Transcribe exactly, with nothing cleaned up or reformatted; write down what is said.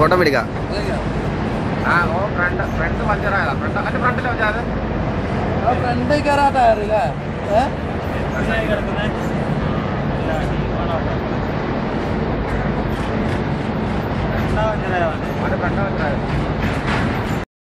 Photo പിടിക്കാം. ആ ഓ ഫ്രണ്ട് ഫ്രണ്ട് പഞ്ചറായതാ. ഫ്രണ്ട് അതിന്റെ ഫ്രണ്ടിലെ വെച്ചാൽ ഫ്രണ്ട് കയറാ ടയറില്ലേ? ഫ്രണ്ട് പഞ്ചറായത്